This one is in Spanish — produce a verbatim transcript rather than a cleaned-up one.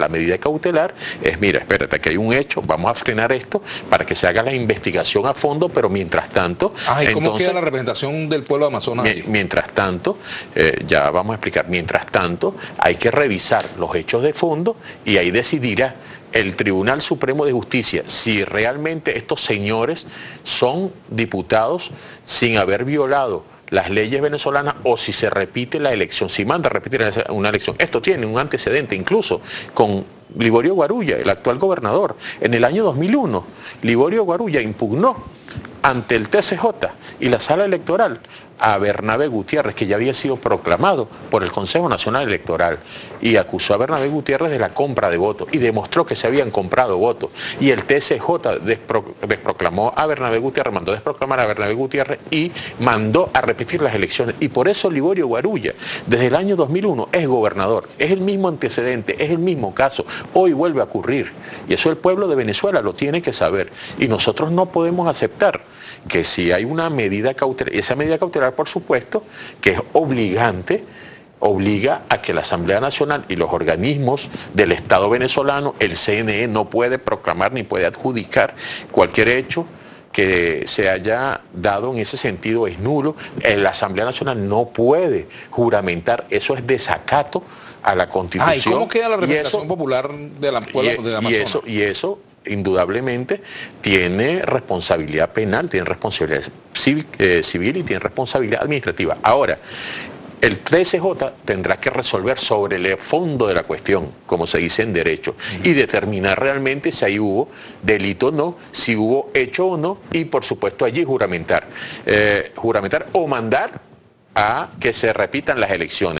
la medida cautelar es, mira, espérate, que hay un hecho, vamos a frenar esto para que se haga la investigación a fondo, pero mientras tanto... Ah, ¿y cómo entonces, queda la representación del pueblo de Amazonas? Mi, mientras tanto, eh, ya vamos a explicar, mientras tanto hay que revisar los hechos de fondo y ahí decidirá el Tribunal Supremo de Justicia si realmente estos señores son diputados sin haber violado las leyes venezolanas o si se repite la elección, si manda a repetir una elección. Esto tiene un antecedente incluso con Liborio Guarulla, el actual gobernador. En el año dos mil uno, Liborio Guarulla impugnó ante el T C J y la sala electoral a Bernabé Gutiérrez, que ya había sido proclamado por el Consejo Nacional Electoral, y acusó a Bernabé Gutiérrez de la compra de votos y demostró que se habían comprado votos. Y el T C J despro, desproclamó a Bernabé Gutiérrez, mandó desproclamar a Bernabé Gutiérrez y mandó a repetir las elecciones. Y por eso Liborio Guarulla, desde el año dos mil uno, es gobernador. Es el mismo antecedente, es el mismo caso. Hoy vuelve a ocurrir. Y eso el pueblo de Venezuela lo tiene que saber. Y nosotros no podemos aceptar que si hay una medida cautelar, esa medida cautelar, por supuesto, que es obligante, obliga a que la Asamblea Nacional y los organismos del Estado venezolano, el C N E, no puede proclamar ni puede adjudicar cualquier hecho que se haya dado en ese sentido es nulo. La Asamblea Nacional no puede juramentar, eso es desacato a la Constitución. Ah, ¿y cómo queda la representación eso, popular de la puebla y, de Amazonas? Y eso, y eso indudablemente tiene responsabilidad penal, tiene responsabilidad civil, eh, civil y tiene responsabilidad administrativa. Ahora, el T C J tendrá que resolver sobre el fondo de la cuestión, como se dice en derecho, uh-huh. y determinar realmente si ahí hubo delito o no, si hubo hecho o no, y por supuesto allí juramentar, eh, juramentar o mandar a que se repitan las elecciones.